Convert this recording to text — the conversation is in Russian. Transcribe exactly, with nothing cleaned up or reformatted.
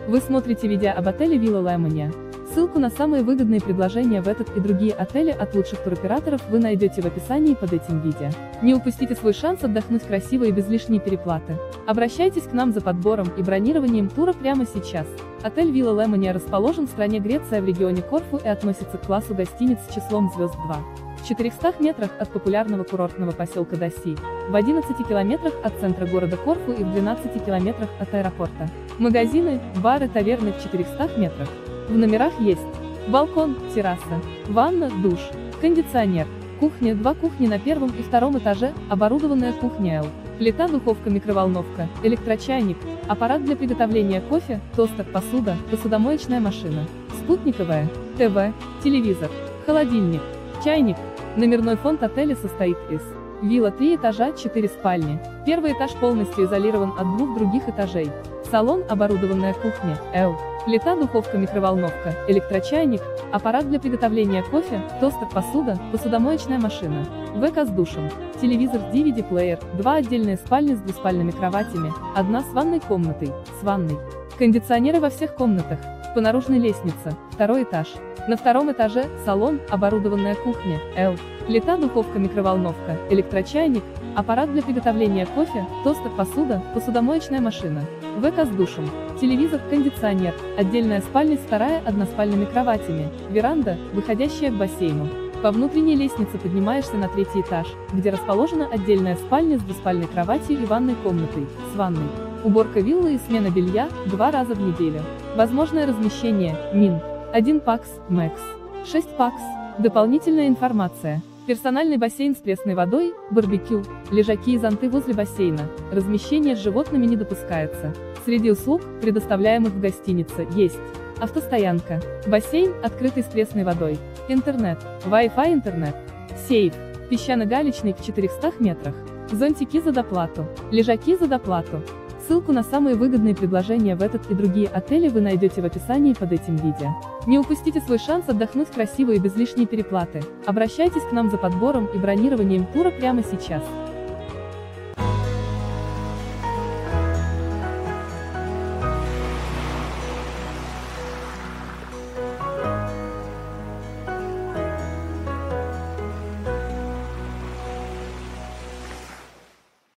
Вы смотрите видео об отеле Вилла Лаймания. Ссылку на самые выгодные предложения в этот и другие отели от лучших туроператоров вы найдете в описании под этим видео. Не упустите свой шанс отдохнуть красиво и без лишней переплаты. Обращайтесь к нам за подбором и бронированием тура прямо сейчас. Отель Вилла Лаймания расположен в стране Греция в регионе Корфу и относится к классу гостиниц с числом звезд два. В четырехстах метрах от популярного курортного поселка Даси, в одиннадцати километрах от центра города Корфу и в двенадцати километрах от аэропорта. Магазины, бары, таверны в четырехстах метрах. В номерах есть балкон, терраса, ванна, душ, кондиционер, кухня, два кухни на первом и втором этаже, оборудованная кухня L, плита, духовка, микроволновка, электрочайник, аппарат для приготовления кофе, тостер, посуда, посудомоечная машина, спутниковая, ТВ, телевизор, холодильник, чайник. Номерной фонд отеля состоит из вилла три этажа, четыре спальни. Первый этаж полностью изолирован от двух других этажей. Салон, оборудованная кухня L, плита, духовка, микроволновка, электрочайник, аппарат для приготовления кофе, тостер, посуда, посудомоечная машина, ВК с душем, телевизор, ди ви ди-плеер, два отдельные спальни с двуспальными кроватями, одна с ванной комнатой, с ванной, кондиционеры во всех комнатах, по наружной лестнице, второй этаж. На втором этаже салон, оборудованная кухня L, плита, духовка, микроволновка, электрочайник, аппарат для приготовления кофе, тостер, посуда, посудомоечная машина, ВК с душем, телевизор, кондиционер, отдельная спальня с вторая односпальными кроватями, веранда, выходящая к бассейну. По внутренней лестнице поднимаешься на третий этаж, где расположена отдельная спальня с двуспальной кроватью и ванной комнатой, с ванной. Уборка виллы и смена белья два раза в неделю. Возможное размещение МИН. один пакс, Мэкс. шесть пакс. Дополнительная информация. Персональный бассейн с пресной водой, барбекю, лежаки и зонты возле бассейна. Размещение с животными не допускается. Среди услуг, предоставляемых в гостинице, есть автостоянка, бассейн, открытый с пресной водой, интернет, Wi-Fi интернет, сейф, песчано-галечный в четырехстах метрах, зонтики за доплату, лежаки за доплату. Ссылку на самые выгодные предложения в этот и другие отели вы найдете в описании под этим видео. Не упустите свой шанс отдохнуть красиво и без лишней переплаты. Обращайтесь к нам за подбором и бронированием тура прямо сейчас.